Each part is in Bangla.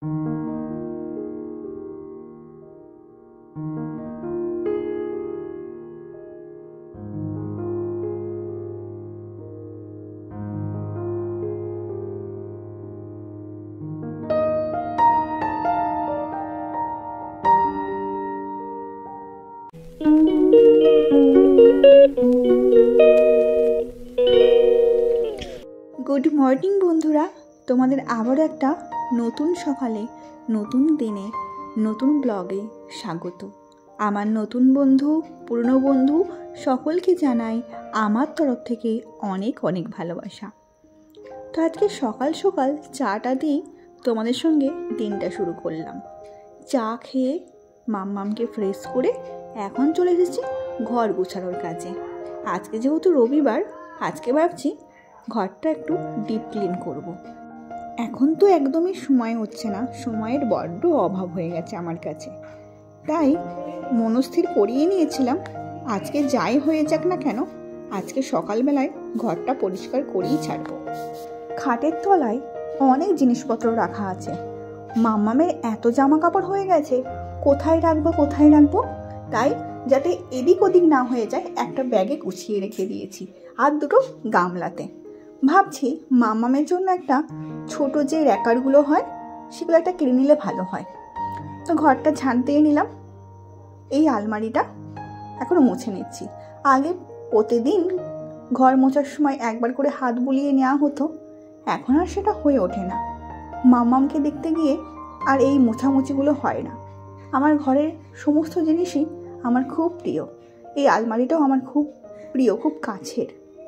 গুড মর্নিং বন্ধুরা, তোমাদের আবার একটা নতুন সকালে, নতুন দিনে, নতুন ব্লগে স্বাগত। আমার নতুন বন্ধু, পুরনো বন্ধু সকলকে জানাই আমার তরফ থেকে অনেক অনেক ভালোবাসা। তো আজকে সকাল সকাল চাটা দিয়েই তোমাদের সঙ্গে দিনটা শুরু করলাম। চা খেয়ে মাম্মামকে ফ্রেশ করে এখন চলে এসেছি ঘর গোছানোর কাজে। আজকে যেহেতু রবিবার, আজকে ভাবছি ঘরটা একটু ডিপ ক্লিন করব। এখন তো একদমই সময় হচ্ছে না, সময়ের বড্ড অভাব হয়ে গেছে আমার কাছে। তাই মনস্থির করিয়ে নিয়েছিলাম আজকে যাই হয়ে যাক না কেন, আজকে সকালবেলায় ঘরটা পরিষ্কার করেই ছাড়ব। খাটের তলায় অনেক জিনিসপত্র রাখা আছে। মাম্মামের এত জামা কাপড় হয়ে গেছে, কোথায় রাখবো, তাই যাতে এদিক ওদিক না হয়ে যায় একটা ব্যাগে গুছিয়ে রেখে দিয়েছি, আর দুটো গামলাতে। ভাবছি মাম্মামের জন্য একটা ছোট যে র্যাকারগুলো হয় সেগুলো একটা কিনে নিলে ভালো হয়। তো ঘরটা ঝাঁট দিয়ে নিলাম। এই আলমারিটা এখন মুছে নিচ্ছি। আগে প্রতিদিন ঘর মোছার সময় একবার করে হাত বুলিয়ে নেওয়া হতো, এখন আর সেটা হয়ে ওঠে না। মাম্মামকে দেখতে গিয়ে আর এই মোছামুছিগুলো হয় না। আমার ঘরের সমস্ত জিনিসই আমার খুব প্রিয়। এই আলমারিটাও আমার খুব প্রিয়, খুব কাছের।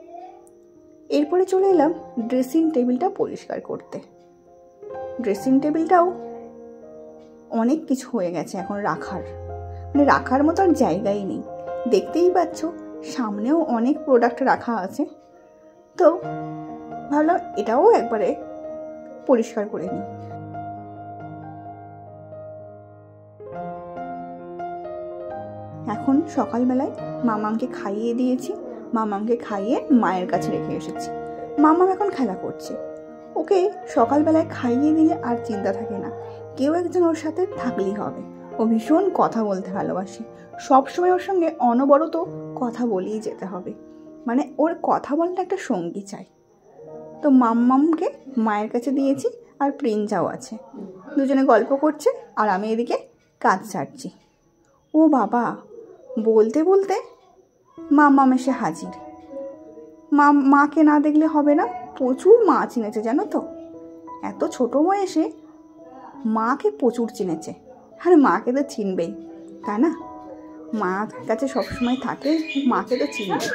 এরপরে চলে এলাম ড্রেসিং টেবিলটা পরিষ্কার করতে। ড্রেসিং টেবিলটাও অনেক কিছু হয়ে গেছে এখন রাখার মতো আর জায়গাই নেই। দেখতেই পাচ্ছ সামনেও অনেক প্রোডাক্ট রাখা আছে। তো ভাবলাম এটাও একবারে পরিষ্কার করে নিই। এখন সকালবেলায় মামামকে খাইয়ে দিয়েছি। মামামকে খাইয়ে মায়ের কাছে রেখে এসেছি। মামাম এখন খেলা করছে। ওকে সকালবেলায় খাইয়ে দিলে আর চিন্তা থাকে না, কেউ একজন ওর সাথে থাকলেই হবে। ও ভীষণ কথা বলতে ভালোবাসে, সবসময় ওর সঙ্গে অনবরত কথা বলেই যেতে হবে, মানে ওর কথা বলতে একটা সঙ্গী চাই। তো মাম্মামকে মায়ের কাছে দিয়েছি, আর প্রিন্সাও আছে, দুজনে গল্প করছে আর আমি এদিকে কাজ সারছি। ও বাবা, বলতে বলতে মাম্মাম এসে হাজির। মাকে না দেখলে হবে না, প্রচুর মা চিনেছে জানো তো। এত ছোট বয়সে মাকে প্রচুর চিনেছে, আর মাকে তো চিনবেই, তাই না? মার কাছে সবসময় থাকে, মাকে তো চিনবে।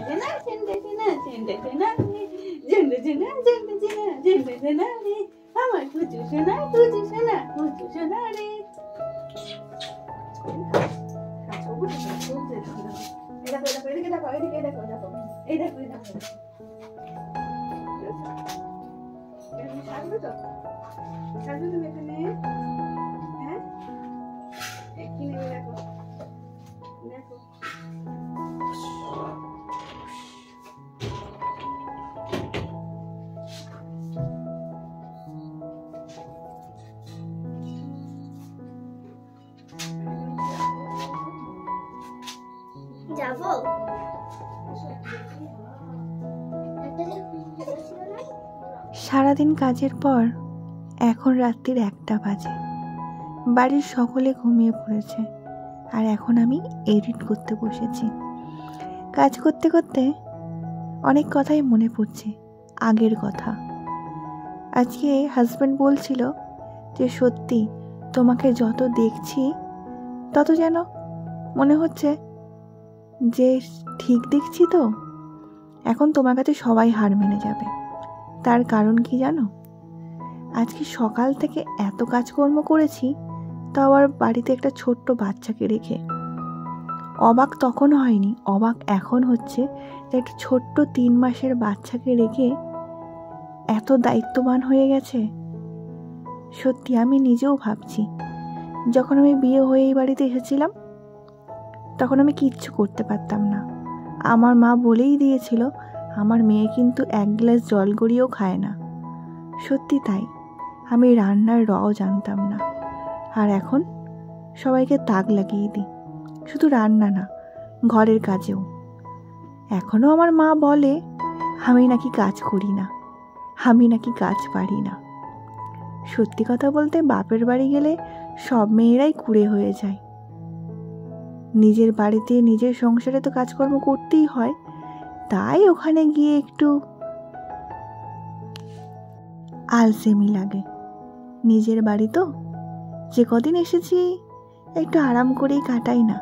সারাদিন কাজের পর এখন রাত্রির 1টা বাজে। বাড়ির সকলে ঘুমিয়ে পড়েছে, আর এখন আমি এডিট করতে বসেছি। কাজ করতে করতে অনেক কথাই মনে পড়ছে, আগের কথা। আজকে হাজব্যান্ড বলছিল যে সত্যি তোমাকে যত দেখছি তত যেন মনে হচ্ছে যে ঠিক দেখছি। তো এখন তোমার কাছে সবাই হার মেনে যাবে। তার কারণ কি জানো? আজকে সকাল থেকে এত কাজকর্ম করেছি, তাও আবার বাড়িতে একটা ছোট্ট বাচ্চাকে রেখে। অবাক তখন হয়নি, অবাক এখন হচ্ছে যে একটা ছোট্ট 3 মাসের বাচ্চাকে রেখে এত দায়িত্ববান হয়ে গেছে। সত্যি আমি নিজেও ভাবছি, যখন আমি বিয়ে হয়ে এই বাড়িতে এসেছিলাম তখন আমি কিচ্ছু করতে পারতাম না। আমার মা বলেই দিয়েছিল আমার মেয়ে কিন্তু 1 গ্লাস জল গড়িয়েও খায় না। সত্যি তাই, আমি রান্নার রও জানতাম না, আর এখন সবাইকে তাক লাগিয়ে দিই। শুধু রান্না না, ঘরের কাজেও। এখনও আমার মা বলে আমি নাকি কাজ করি না, আমি নাকি কাজ পারি না। সত্যি কথা বলতে বাপের বাড়ি গেলে সব মেয়েরাই কুঁড়ে হয়ে যায়। নিজের বাড়িতে নিজের সংসারে তো কাজকর্ম করতেই হয়, তাই ওখানে গিয়ে একটু আলসেমি লাগে। নিজের বাড়ি তো, যে কদিন এসেছি একটু আরাম করেই কাটাই না।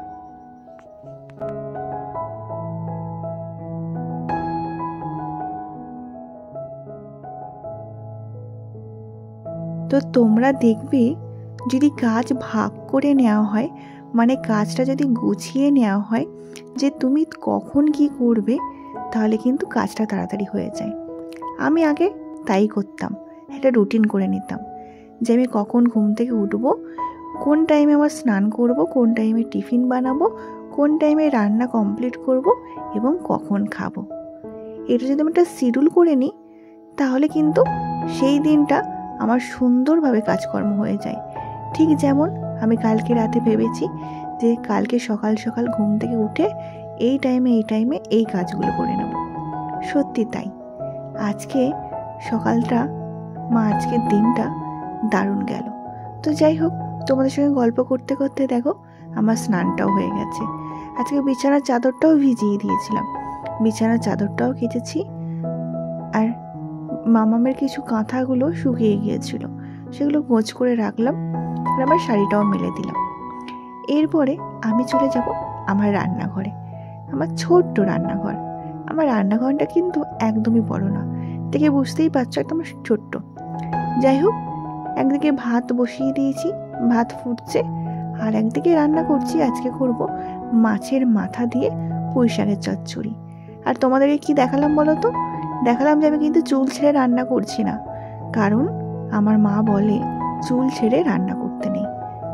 তো তোমরা দেখবে যদি কাজ ভাগ করে নেওয়া হয়, মানে কাজটা যদি গুছিয়ে নেওয়া হয় যে তুমি কখন কি করবে, তাহলে কিন্তু কাজটা তাড়াতাড়ি হয়ে যায়। আমি আগে তাই করতাম, একটা রুটিন করে নিতাম যে আমি কখন ঘুম থেকে উঠবো, কোন টাইমে আমার স্নান করব, কোন টাইমে টিফিন বানাবো, কোন টাইমে রান্না কমপ্লিট করব এবং কখন খাবো। এটা যদি আমি একটা শিডিউল করে নিই, তাহলে কিন্তু সেই দিনটা আমার সুন্দরভাবে কাজকর্ম হয়ে যায়। ঠিক যেমন আমি কালকে রাতে ভেবেছি যে কালকে সকাল সকাল ঘুম থেকে উঠে এই টাইমে এই কাজগুলো করে নেব। সত্যি তাই, আজকে সকালটা আজকের দিনটা দারুণ গেল। তো যাই হোক, তোমাদের সঙ্গে গল্প করতে করতে দেখো আমার স্নানটাও হয়ে গেছে। আজকে বিছানার চাদরটাও ভিজিয়ে দিয়েছিলাম, বিছানার চাদরটাও কেচেছি, আর মামামের কিছু কাঁথাগুলো শুকিয়ে গিয়েছিল, সেগুলো গোছ করে রাখলাম, আর আমার শাড়িটাও মেলে দিলাম। এরপরে আমি চলে যাব আমার রান্নাঘরে। আমার ছোট্ট রান্নাঘর। আমার রান্নাঘরটা কিন্তু একদমই বড় না, দেখে বুঝতেই পারছো একদম ছোট্ট। যাই হোক, একদিকে ভাত বসিয়ে দিয়েছি, ভাত ফুটছে, আর একদিকে রান্না করছি। আজকে করব মাছের মাথা দিয়ে পুঁই শাকের চচ্চড়ি। আর তোমাদেরকে কি দেখালাম বলো তো? দেখালাম যে আমি কিন্তু চুল ছেড়ে রান্না করছি না, কারণ আমার মা বলে চুল ছেড়ে রান্না করতে নেই।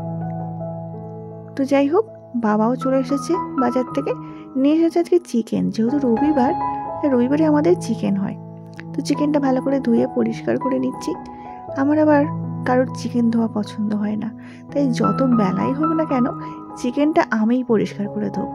তো যাই হোক, বাবাও চলে এসেছে বাজার থেকে, নিয়ে এসেছে আজকে চিকেন। যেহেতু রবিবারে আমাদের চিকেন হয়, তো চিকেনটা ভালো করে ধুয়ে পরিষ্কার করে নিচ্ছি। আমার আবার কারোর চিকেন ধোয়া পছন্দ হয় না, তাই যত বেলাই হোক না কেন চিকেনটা আমিই পরিষ্কার করে ধোবো।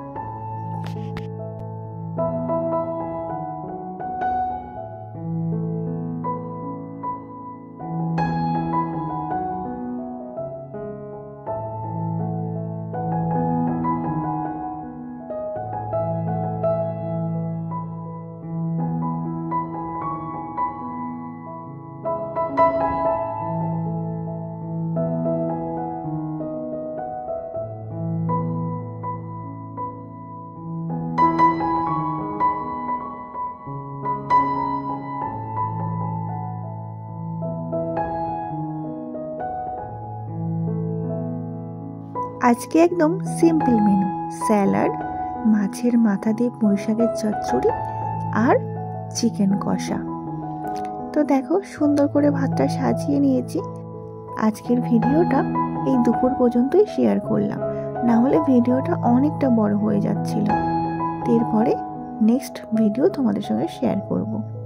আজকে একদম সিম্পল মেনু, স্যালাড, মাছের মাথা দিয়ে পুঁই শাকের চচ্চড়ি আর চিকেন কষা। তো দেখো, সুন্দর করে ভাতটা সাজিয়ে নিয়েছি। আজকের ভিডিওটা এই দুপুর পর্যন্তই শেয়ার করলাম, না হলে ভিডিওটা অনেকটা বড় হয়ে যাচ্ছিল। এরপরে নেক্সট ভিডিও তোমাদের সঙ্গে শেয়ার করব।